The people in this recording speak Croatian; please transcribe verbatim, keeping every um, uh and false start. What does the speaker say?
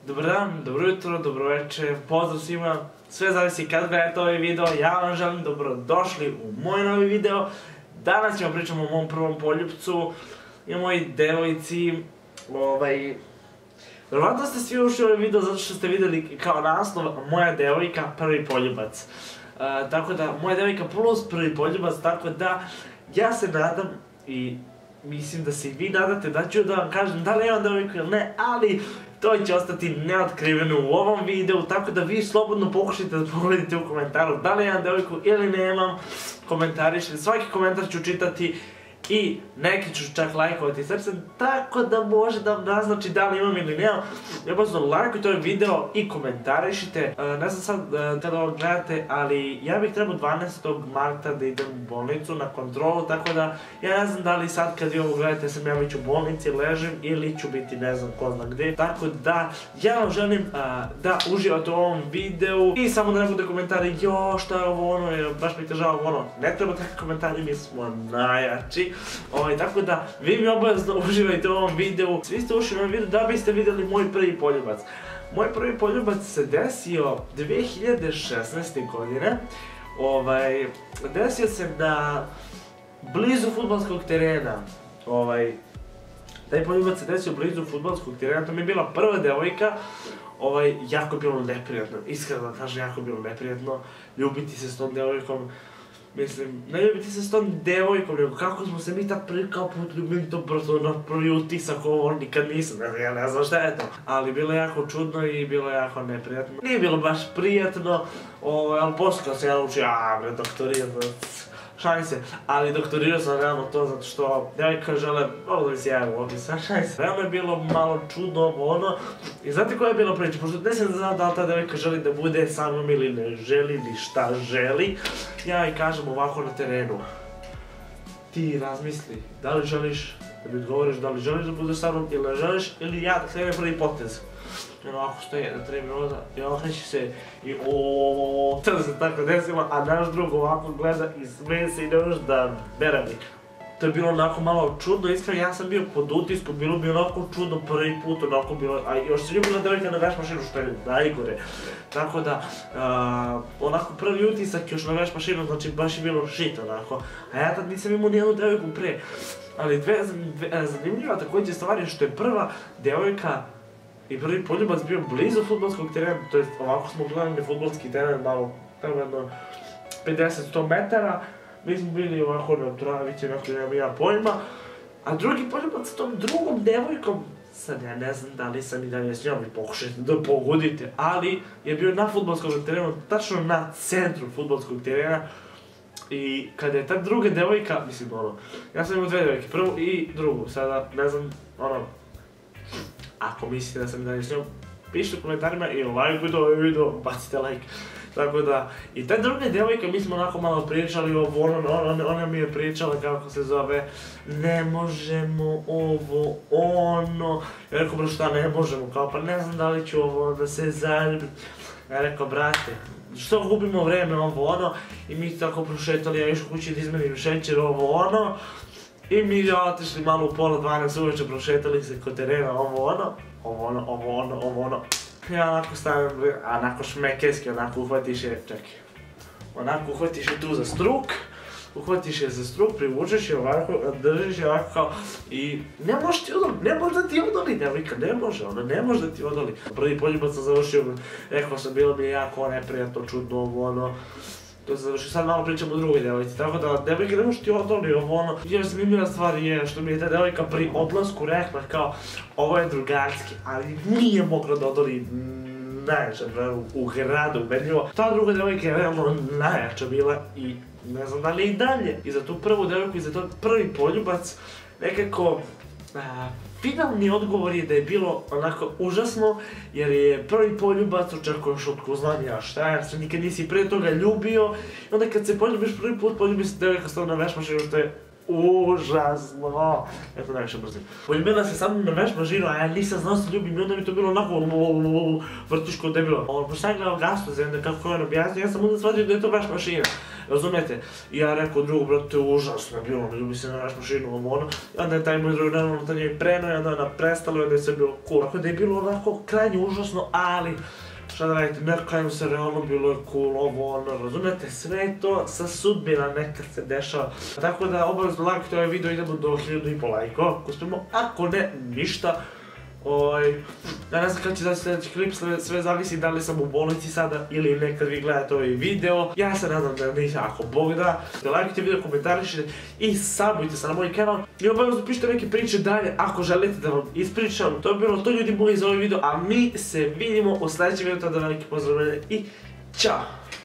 Dobar dan, dobro jutro, dobro večer, pozdrav svima, sve zavisi kad gledate ovaj video, ja vam želim dobrodošli u moj novi video. Danas ćemo pričamo o mom prvom poljupcu i o mojoj devojci, ovaj... Vjerovatno ste svi ušli u ovaj video zato što ste vidjeli kao naslov moja devojka prvi poljubac. Tako da, moja devojka plus prvi poljubac, tako da ja se nadam i mislim da se i vi nadate da ću da vam kažem da li imam devojku ili ne, ali to će ostati neotkriveno u ovom videu, tako da vi slobodno pokušajte da pogledate u komentaru da li imam devojku ili nemam, komentarišite, svaki komentar ću čitati i neki ću čak lajkovati srcem, tako da može da vam naznači da li imam ili nemam. Ljubazno lajkujte ovaj video i komentarišite. Ne znam sad kada ovo gledate, ali ja bih trebao dvanaestog marta da idem u bolnicu na kontrolu, tako da ja ne znam da li sad kad vi ovo gledate sam ja već u bolnici, ležim ili ću biti ne znam ko zna gde. Tako da ja vam želim da uživate u ovom videu i samo da ne bude komentari jo šta je ovo ono, baš mi težava ono. Ne treba takvi komentari, mi smo najjači. Tako da, vi mi obavezno uživajte u ovom videu. Svi ste ušli u ovom videu da biste vidjeli moj prvi poljubac. Moj prvi poljubac se desio dve hiljade šesnaeste. godine. Desio se na blizu fudbalskog terena. Taj poljubac se desio blizu fudbalskog terena, to mi je bila prva devojka. Jako je bilo neprijatno, iskreno da kažem, jako je bilo neprijatno ljubiti se s tom devojkom. Mislim, ne ljubiti se s tom devojkom, nego kako smo se mi tad prvi kao put ljubili, to prosto na prvi utisak ovo nikad nisam, ja ne znam šta je to. Ali bilo je jako čudno i bilo je jako neprijatno. Nije bilo baš prijatno, ali poslije kad se ja naučio, aaa bre, doktorirao, šalim se, ali doktorirao sam realno to zato što devojka žele, ovo da mi se javim u opis, šalim se. Realno je bilo malo čudno ono, i znate koja je bila priča, pošto ne sam da znam da li ta devojka želi da bude sa mnom ili ne želi, ili šta želi, ja i kažem ovako na terenu, ti razmisli, da li želiš da mi odgovoriš, da li želiš da budeš sa mnom ili ne želiš, ili ja da krenem prvi potez. I ono ovako stoje na tri minuta i okreći se i oooooo, tada se tako desilo, a naš drug ovako gleda i smeje se i ne možeš da bera mi. To je bilo onako malo čudno, iskreno ja sam bio pod utiskom, bilo bi onako čudno prvi put, onako bilo, a još se ljubila devojka na veš mašinu što je najgore. Tako da, onako prvi utisak još na veš mašinu, znači baš je bilo shit onako, a ja tad nisam imao nijednu devojku pre. Ali dve zanimljiva također stvari što je prva devojka i prvi poljubac bio blizu fudbalskog terena, to jest ovako smo gledali fudbalski teren, malo, tamo jedno pedeset do sto metara, mi smo bili ovako na travici, onako nemam ja pojma, a drugi poljubac s tom drugom devojkom, sad ja ne znam da li sam i dalje s njom i pokušajte da pogodite, ali je bio na fudbalskom terenu, tačno na centru fudbalskog terena, i kada je ta druga devojka, mislim ono, ja sam imao dve devojke, prvu i drugu, sada ne znam, ono, ako mislite da sam i dalje s njom, pišite u komentarima i lajkujte ovaj video, bacite like. Tako da, i ta druga devojka, mi smo onako malo pričali ovo, ono, ona mi je pričala kako se zove, ne možemo ovo, ono, ja rekao, bro, šta ne možemo, kao pa ne znam da li ću ovo da se zaljubim. Ja rekao, brate, što gubimo vreme, ovo, ono, i mi tako prošetali, ja išao kući da izmenim šećer, ovo, ono, i mi otišli malo u pola dvanaest uveče, prošetali se kod terena, ovo ono, ovo ono, ovo ono, ovo ono. Ja onako stavim, onako šmekerski, onako uhvatiš je, čekaj, onako uhvatiš je tu za struk, uhvatiš je za struk, privučeš je ovako, držiš je ovako kao i ne može ti odoli, ne može da ti odoli, devojka, ne može, ona ne može da ti odoli. Prvi poljubac sam završio, rekao sam, bilo mi je jako neprijatno, čudno, ovo ono. To se završi, sad malo pričam o drugoj devojci, tako da devojke ne može ti odoli ovo ono. Još zanimljiva stvar je što mi je ta devojka pri odlasku rekla kao ovo je drugarski, ali nije mogla da odoli najjača u gradu, ubedljivo. Ta druga devojka je realno najjača bila i ne znam da li i dalje. I za tu prvu devojku i za to prvi poljubac nekako finalni odgovor je da je bilo onako užasno, jer je prvi poljubac očekuješ od ko znam ja šta, jer se nikad nisi pre toga ljubio i onda kad se poljubiš prvi put, poljubi se devojka stavno na veš mašinu što je užasno. Eto, najviše brzim. Poljubila se sa mnom na veš mašinu, a ja nisam znao se ljubim i onda mi to bilo onako vrtiš kod debilo. Ono, pošto sam gledao Gastuzemne, kako je on objasnio, ja sam onda shvatio da je to veš mašina. Razumijete? I ja rekao drugu, brate, užasno je bilo, ne ljubi se na veš mašinu, ono. I onda je taj moj drugi naravno to njoj prenuo i onda je ona prestala i onda je sve bilo cool. Tako da je bilo onako krajnje užasno, ali šta da radite, na kraju se realno bilo je cool, ovo, ono, razumijete, sve to sa sudbina nekad se dešava. Tako da obavezno lajkujte ovaj video, idemo do hiljadu i po lajkova, ako uspijemo, ako ne, ništa. Ja ne znam kada će da sljedeći klip, sve zavisi da li sam u bolnici sada ili ne kad vi gledate ovaj video. Ja se nadam da nisam, ako Bog da. Da lajkujte video, komentarišite i subujte se na moj kanal. I obavezno pišite neke priče dalje ako želite da vam ispričam. To je bilo to ljudi moji za ovaj video, a mi se vidimo u sljedećem videu, tada veliki pozdrav i ćao!